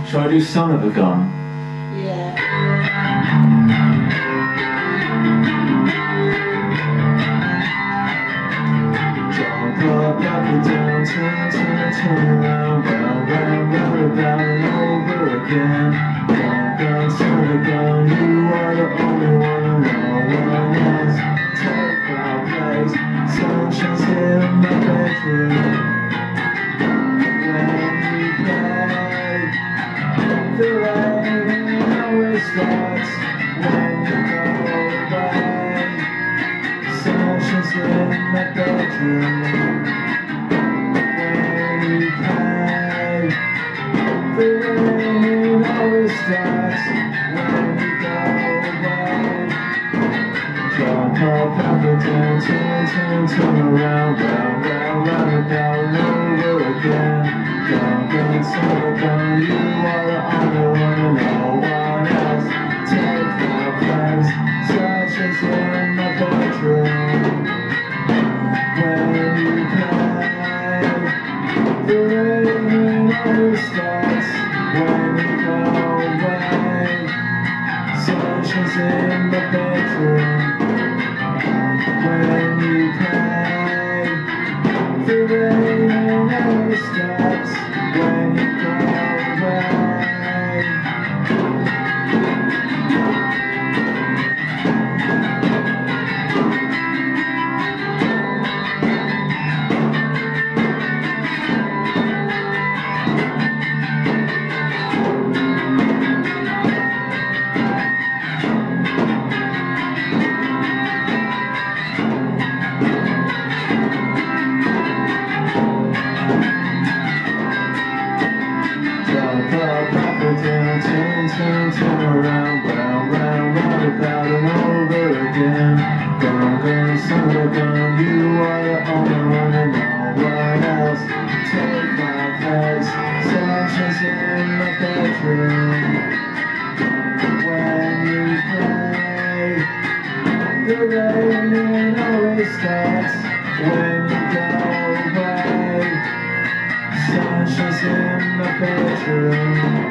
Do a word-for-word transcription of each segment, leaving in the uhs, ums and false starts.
Shall I do Son of a Gun? Yeah. Jump up, up and down, turn, turn, turn around, round, round, round, about and over again. Gun, gun, son of a gun, you are the only one, no one else. Take my place, sunshine's in my bedroom. When you play, the rain always starts when you go away. Sunshine's in my bedroom. When you play, the rain always starts when you go away. Jump up, up and down, turn, turn, turn around, round, round, round, about and over again. Gun, gun, son of a gun, you are the only one and no one else. Take my place, sunshine's in my bedroom. When you play, the rain always starts when you go away. Sunshine's in my bedroom. When you play, the rain always starts when you go away. Down, turn, turn, turn around, round, round, round, about and over again. Gun, gun, son of a gun, you are the only one and no one else. Take my place, sunshine's in my bedroom. When you play, the rain always starts when you go away. Sunshine's in my bedroom.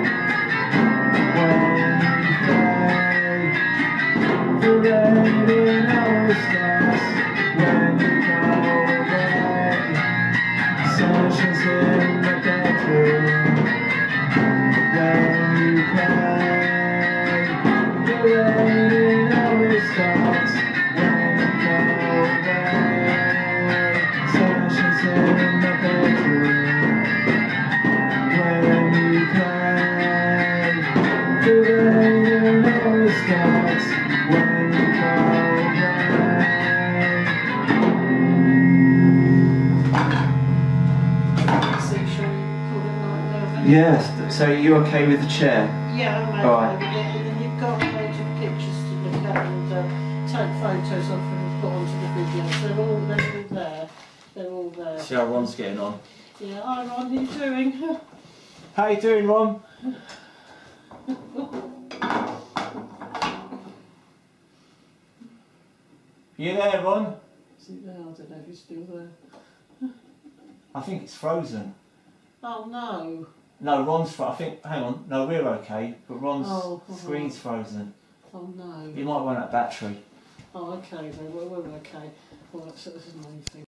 The rain always starts when you go away. Sunshine's in my bedroom. When you play, the rain always starts when you go away. Sunshine's in my bedroom. When you play, the rain always starts when you go away. Yes, so are you okay with the chair? Yeah, I'm okay Right. with it. And then you've got loads of pictures to look at and uh, take photos of and put onto the videos. They're all, they're all there. They're all there. See how Ron's getting on. Yeah, hi Ron, how you doing? How you doing, Ron? You there, Ron? Is he there? I don't know if he's still there. I think it's frozen. Oh no. No, Ron's fro- I think, hang on, no, we're okay, but Ron's Oh, oh, screen's frozen. Oh no. You might run out of battery. Oh okay then, we're, we're okay. Well, that's, that's the main thing.